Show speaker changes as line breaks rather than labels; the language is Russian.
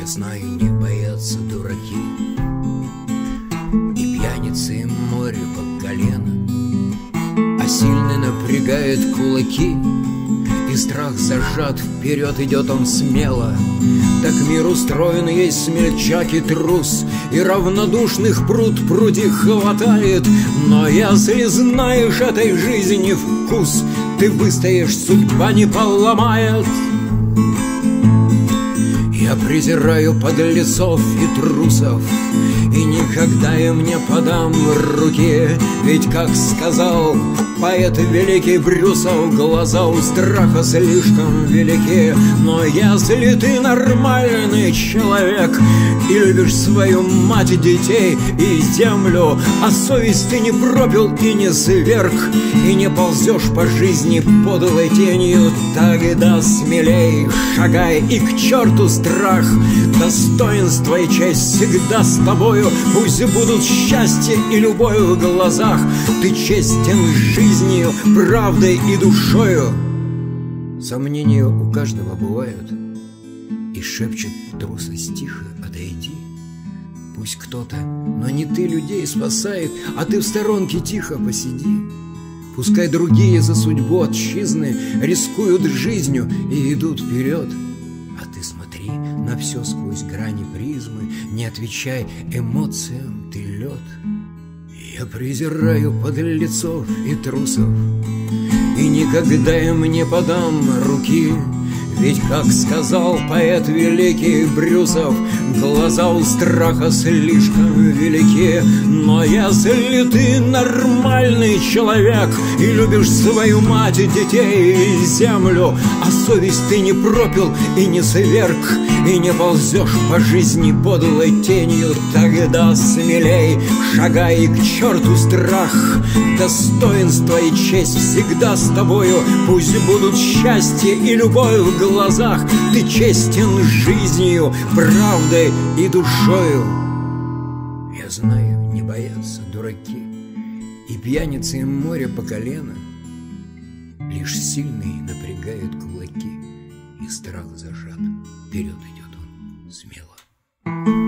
знаю, не боятся дураки, и пьяницы, и море по колено, а сильный напрягает кулаки, и страх зажат, вперед идет он смело. Так мир устроен, есть смельчак и трус, и равнодушных пруд пруди хватает. Но если знаешь этой жизни вкус, ты выстоишь, судьба не поломает. Я презираю подлецов и трусов, и никогда им не подам руки. Ведь, как сказал поэт великий Брюсов, глаза у страха слишком велики. Но если ты нормальный человек и любишь свою мать, детей и землю, а совесть ты не пропил и не сверг, и не ползешь по жизни подлой тенью, тогда смелей шагай, и к черту страх. Достоинство и честь всегда с тобою, пусть будут счастье и любовь в глазах. Ты честен жизнью, правдой и душою. Сомнения у каждого бывают, и шепчет трусость тихо: отойди. Пусть кто-то, но не ты, людей спасает, а ты в сторонке тихо посиди. Пускай другие за судьбу отчизны рискуют жизнью и идут вперед, а ты смотри на все сквозь грани призмы, не отвечай эмоциям, ты лед. Я презираю подлецов и трусов, и никогда им не подам руки. Ведь, как сказал поэт великий Брюсов, глаза у страха слишком велики. Но если ты нормальный человек и любишь свою мать, детей и землю, а совесть ты не пропил и не сверг, и не ползешь по жизни подлой тенью, тогда смелей шагай, и к черту страх. Достоинство и честь всегда с тобою, пусть будут счастье и любовь в глазах. Ты честен жизнью, правдой и душою. Я знаю, не боятся дураки, и пьяницы, и море по колено. Лишь сильный напрягает кулаки, и страх зажат, вперед идет он смело.